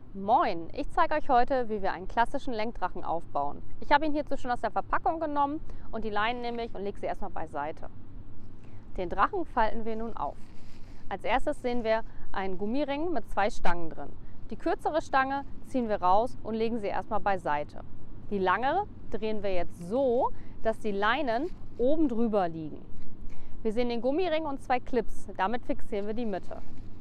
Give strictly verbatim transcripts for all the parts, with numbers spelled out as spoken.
Moin, ich zeige euch heute, wie wir einen klassischen Lenkdrachen aufbauen. Ich habe ihn hierzu schon aus der Verpackung genommen und die Leinen nehme ich und lege sie erstmal beiseite. Den Drachen falten wir nun auf. Als erstes sehen wir einen Gummiring mit zwei Stangen drin. Die kürzere Stange ziehen wir raus und legen sie erstmal beiseite. Die langere drehen wir jetzt so, dass die Leinen oben drüber liegen. Wir sehen den Gummiring und zwei Clips, damit fixieren wir die Mitte.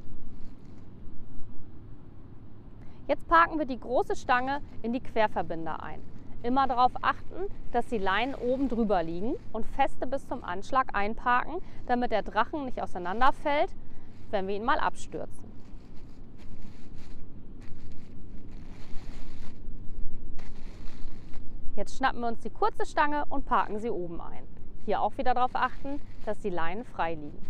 Jetzt parken wir die große Stange in die Querverbinder ein. Immer darauf achten, dass die Leinen oben drüber liegen und feste bis zum Anschlag einparken, damit der Drachen nicht auseinanderfällt, wenn wir ihn mal abstürzen. Jetzt schnappen wir uns die kurze Stange und parken sie oben ein. Hier auch wieder darauf achten, dass die Leinen frei liegen.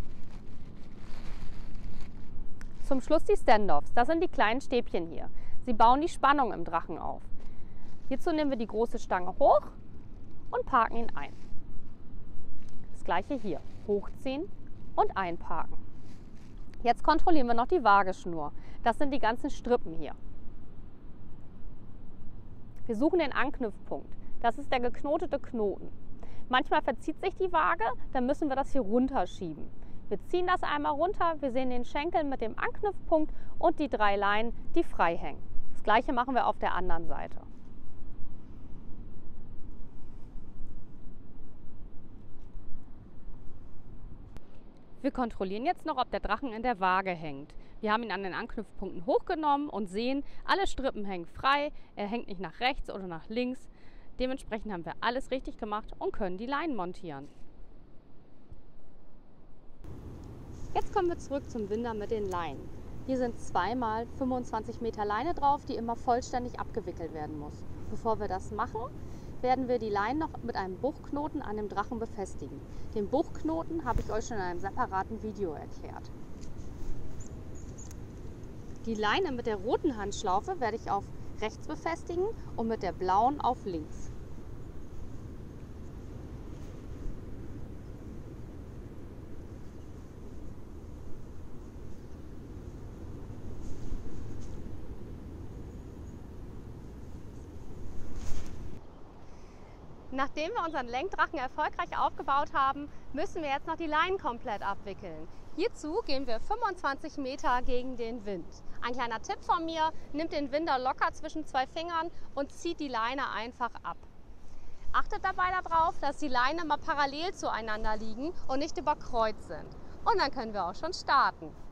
Zum Schluss die Standoffs, das sind die kleinen Stäbchen hier. Sie bauen die Spannung im Drachen auf. Hierzu nehmen wir die große Stange hoch und parken ihn ein. Das gleiche hier, hochziehen und einparken. Jetzt kontrollieren wir noch die Waageschnur. Das sind die ganzen Strippen hier. Wir suchen den Anknüpfpunkt. Das ist der geknotete Knoten. Manchmal verzieht sich die Waage, dann müssen wir das hier runterschieben. Wir ziehen das einmal runter, wir sehen den Schenkel mit dem Anknüpfpunkt und die drei Leinen, die frei hängen. Das gleiche machen wir auf der anderen Seite. Wir kontrollieren jetzt noch, ob der Drachen in der Waage hängt. Wir haben ihn an den Anknüpfpunkten hochgenommen und sehen, alle Strippen hängen frei, er hängt nicht nach rechts oder nach links. Dementsprechend haben wir alles richtig gemacht und können die Leinen montieren. Jetzt kommen wir zurück zum Winder mit den Leinen. Hier sind zwei mal fünfundzwanzig Meter Leine drauf, die immer vollständig abgewickelt werden muss. Bevor wir das machen, werden wir die Leinen noch mit einem Buchknoten an dem Drachen befestigen. Den Buchknoten habe ich euch schon in einem separaten Video erklärt. Die Leine mit der roten Handschlaufe werde ich auf rechts befestigen und mit der blauen auf links. Nachdem wir unseren Lenkdrachen erfolgreich aufgebaut haben, müssen wir jetzt noch die Leinen komplett abwickeln. Hierzu gehen wir fünfundzwanzig Meter gegen den Wind. Ein kleiner Tipp von mir, nimmt den Winder locker zwischen zwei Fingern und zieht die Leine einfach ab. Achtet dabei darauf, dass die Leinen immer parallel zueinander liegen und nicht überkreuzt sind. Und dann können wir auch schon starten.